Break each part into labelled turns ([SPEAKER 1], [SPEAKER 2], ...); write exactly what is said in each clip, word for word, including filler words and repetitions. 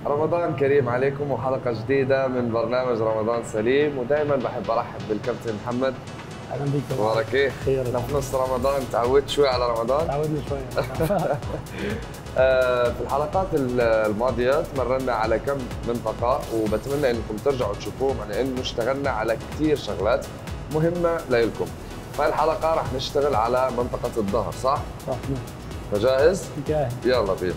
[SPEAKER 1] رمضان كريم عليكم وحلقة جديدة من برنامج رمضان سليم، ودائما بحب ارحب بالكابتن محمد.
[SPEAKER 2] اهلا بيك.
[SPEAKER 1] اخبارك ايه؟
[SPEAKER 2] خير.
[SPEAKER 1] احنا في نص رمضان، تعودت شوي على رمضان؟
[SPEAKER 2] تعودنا شوي.
[SPEAKER 1] في الحلقات الماضية تمرنا على كم منطقة، وبتمنى انكم ترجعوا تشوفوهم لانه اشتغلنا على كثير شغلات مهمة لكم. في الحلقة رح نشتغل على منطقة الظهر، صح؟
[SPEAKER 2] صح.
[SPEAKER 1] فجاهز؟
[SPEAKER 2] جاهز.
[SPEAKER 1] يلا بينا.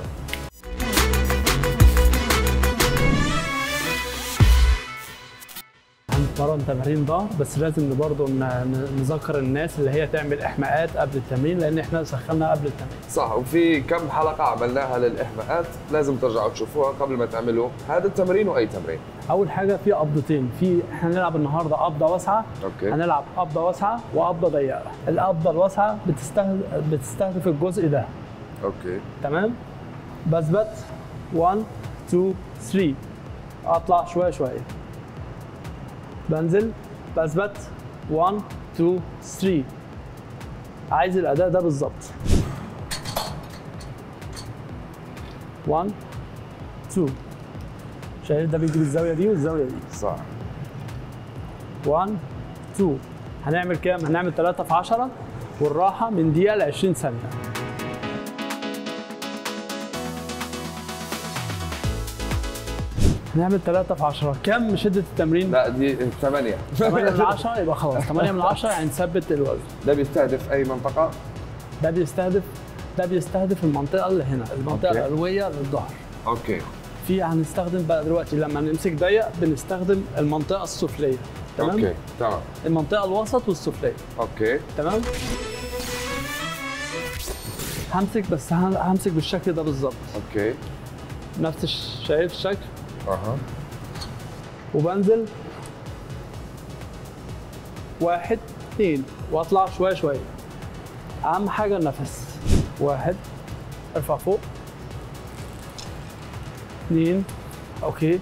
[SPEAKER 2] هنتمرن تمارين ظهر، بس لازم برضه نذكر الناس اللي هي تعمل احماءات قبل التمرين، لان احنا سخنا قبل التمرين.
[SPEAKER 1] صح، وفي كم حلقة عملناها للاحماءات لازم ترجعوا تشوفوها قبل ما تعملوا هذا التمرين واي تمرين.
[SPEAKER 2] اول حاجه في قبضتين، في احنا هنلعب النهارده قبضه واسعه.
[SPEAKER 1] اوكي.
[SPEAKER 2] هنلعب قبضه واسعه وقبضه ضيقه. القبضه الواسعه بتستهدف بتستهدف الجزء ده.
[SPEAKER 1] اوكي.
[SPEAKER 2] تمام؟ بثبت واحد اتنين تلاتة، اطلع شويه شويه، بنزل بثبت واحد اتنين تلاتة. عايز الاداء ده بالظبط. واحد اتنين، شايف ده بيجيب الزاويه دي والزاويه دي.
[SPEAKER 1] صح.
[SPEAKER 2] واحد اتنين. هنعمل كام؟ هنعمل تلاتة في عشرة، والراحه من دقيقه ل عشرين ثانيه. هنعمل تلاتة في عشرة. كم شده التمرين؟
[SPEAKER 1] لا دي ثمانية.
[SPEAKER 2] ثمانية من عشرة، يبقى خلاص ثمانية من عشرة يعني نثبت الوزن.
[SPEAKER 1] ده بيستهدف اي منطقة؟
[SPEAKER 2] ده بيستهدف ده بيستهدف المنطقه اللي هنا، المنطقه
[SPEAKER 1] أوكي.
[SPEAKER 2] العلويه للظهر.
[SPEAKER 1] اوكي.
[SPEAKER 2] في هنستخدم بقى دلوقتي لما نمسك ضيق بنستخدم المنطقه السفليه. تمام؟
[SPEAKER 1] اوكي تمام.
[SPEAKER 2] المنطقه الوسط والسفليه.
[SPEAKER 1] اوكي
[SPEAKER 2] تمام؟ همسك، بس همسك بالشكل ده بالظبط.
[SPEAKER 1] اوكي.
[SPEAKER 2] نفس الش... شايف الشكل؟
[SPEAKER 1] اها.
[SPEAKER 2] وبنزل واحد اثنين واطلع شويه شويه. اهم حاجه النفس. واحد، ارفع فوق. اثنين، اوكي.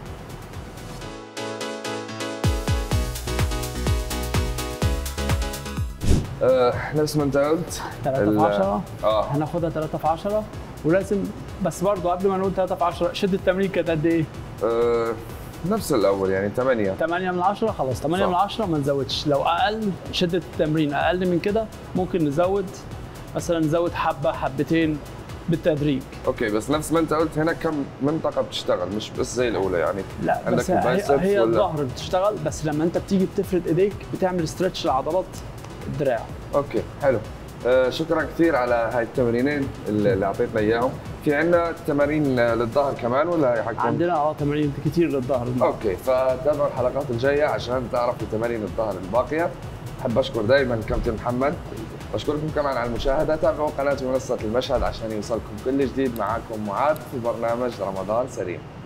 [SPEAKER 1] أه نفس ما انت قلت
[SPEAKER 2] تلاتة في عشرة.
[SPEAKER 1] اه
[SPEAKER 2] هناخدها تلاتة في عشرة، ولازم بس برضه قبل ما نقول تلاتة في عشرة، شده التمرين كانت قد ايه؟
[SPEAKER 1] أه نفس الاول يعني ثمانية.
[SPEAKER 2] ثمانية من عشرة. خلاص ثمانية من عشرة ما نزودش. لو اقل شده التمرين اقل من كده ممكن نزود، مثلا نزود حبه حبتين بالتدريج.
[SPEAKER 1] اوكي، بس نفس ما انت قلت هنا كم منطقة بتشتغل، مش بس زي الاولى يعني.
[SPEAKER 2] لا
[SPEAKER 1] عندك
[SPEAKER 2] بس هي, هي
[SPEAKER 1] ولا؟
[SPEAKER 2] الظهر بتشتغل، بس لما انت بتيجي بتفرد ايديك بتعمل ستريتش لعضلات الدراع.
[SPEAKER 1] اوكي حلو. أه شكرا كثير على هاي التمرينين اللي اعطيتنا اياهم. في عندنا تمارين للظهر كمان ولا هي حكم؟
[SPEAKER 2] عندنا اه تمارين كتير للظهر.
[SPEAKER 1] اوكي، فتابعوا الحلقات الجايه عشان تعرفوا تمارين الظهر الباقيه. بحب اشكر دائما كابتن محمد، بشكركم كمان على المشاهده. تابعوا قناه منصه المشهد عشان يوصلكم كل جديد. معاكم معاذ في برنامج رمضان سليم.